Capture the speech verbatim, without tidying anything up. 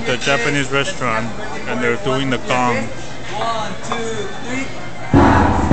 at a Japanese restaurant and they're doing the gong. One, two, three.